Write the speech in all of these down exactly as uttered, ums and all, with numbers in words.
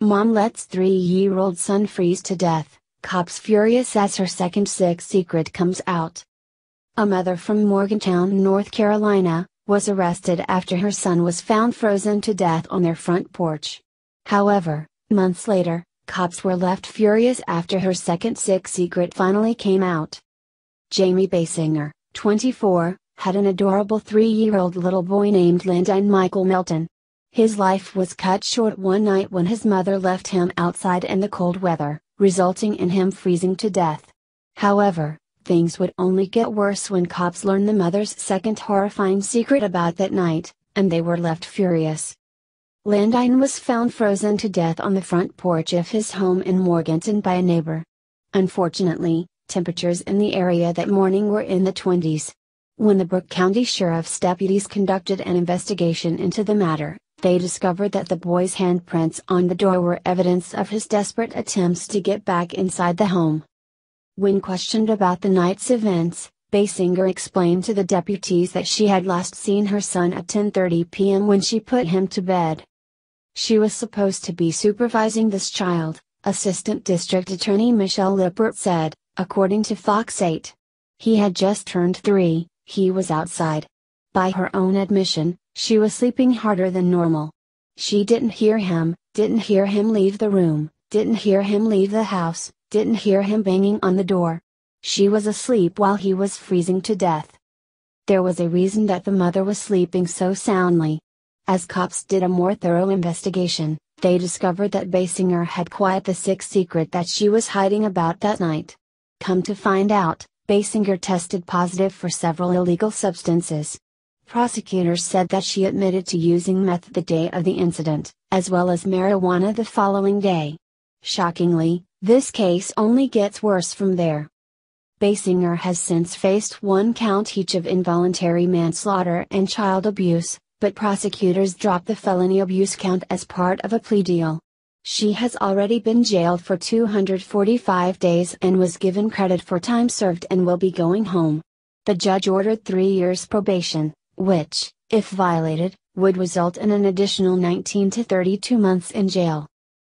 Mom lets three-year-old son freeze to death, cops furious as her second sick secret comes out. A mother from Morgantown, North Carolina, was arrested after her son was found frozen to death on their front porch. However, months later, cops were left furious after her second sick secret finally came out. Jamie Basinger, twenty-four, had an adorable three-year-old little boy named Landine Michael Melton. His life was cut short one night when his mother left him outside in the cold weather, resulting in him freezing to death. However, things would only get worse when cops learned the mother's second horrifying secret about that night, and they were left furious. Landine was found frozen to death on the front porch of his home in Morganton by a neighbor. Unfortunately, temperatures in the area that morning were in the twenties. When the Brooke County Sheriff's deputies conducted an investigation into the matter, they discovered that the boy's handprints on the door were evidence of his desperate attempts to get back inside the home. When questioned about the night's events, Basinger explained to the deputies that she had last seen her son at ten thirty p m when she put him to bed. She was supposed to be supervising this child, Assistant District Attorney Michelle Lippert said, according to Fox eight. He had just turned three, he was outside. By her own admission, she was sleeping harder than normal. She didn't hear him, didn't hear him leave the room, didn't hear him leave the house, didn't hear him banging on the door. She was asleep while he was freezing to death. There was a reason that the mother was sleeping so soundly. As cops did a more thorough investigation, they discovered that Basinger had quite the sick secret that she was hiding about that night. Come to find out, Basinger tested positive for several illegal substances. Prosecutors said that she admitted to using meth the day of the incident, as well as marijuana the following day. Shockingly, this case only gets worse from there. Basinger has since faced one count each of involuntary manslaughter and child abuse, but prosecutors dropped the felony abuse count as part of a plea deal. She has already been jailed for two hundred forty-five days and was given credit for time served and will be going home. The judge ordered three years probation, which, if violated, would result in an additional nineteen to thirty-two months in jail.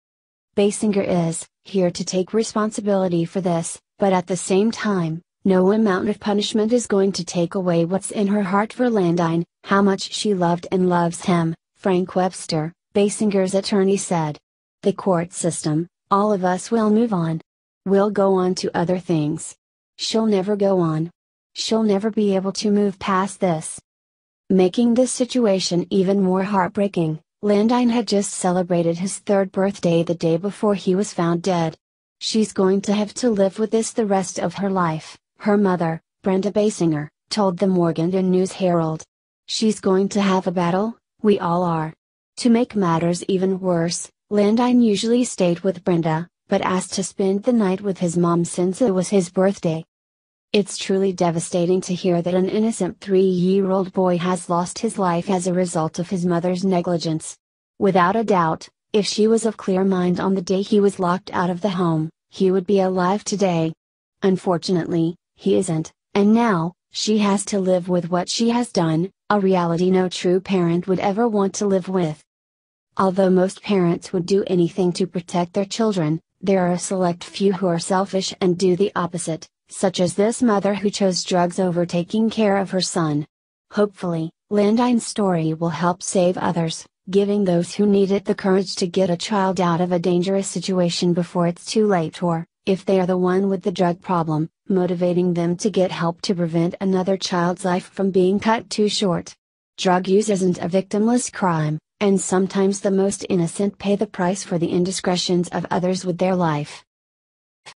Basinger is here to take responsibility for this, but at the same time, no amount of punishment is going to take away what's in her heart for Landine, how much she loved and loves him, Frank Webster, Basinger's attorney said. The court system, all of us will move on. We'll go on to other things. She'll never go on. She'll never be able to move past this. Making this situation even more heartbreaking, Landine had just celebrated his third birthday the day before he was found dead. She's going to have to live with this the rest of her life, her mother, Brenda Basinger, told the Morganton News Herald. She's going to have a battle, we all are. To make matters even worse, Landine usually stayed with Brenda, but asked to spend the night with his mom since it was his birthday. It's truly devastating to hear that an innocent three-year-old boy has lost his life as a result of his mother's negligence. Without a doubt, if she was of clear mind on the day he was locked out of the home, he would be alive today. Unfortunately, he isn't, and now, she has to live with what she has done, a reality no true parent would ever want to live with. Although most parents would do anything to protect their children, there are a select few who are selfish and do the opposite, such as this mother who chose drugs over taking care of her son. Hopefully, Landine's story will help save others, giving those who need it the courage to get a child out of a dangerous situation before it's too late, or, if they are the one with the drug problem, motivating them to get help to prevent another child's life from being cut too short. Drug use isn't a victimless crime, and sometimes the most innocent pay the price for the indiscretions of others with their life.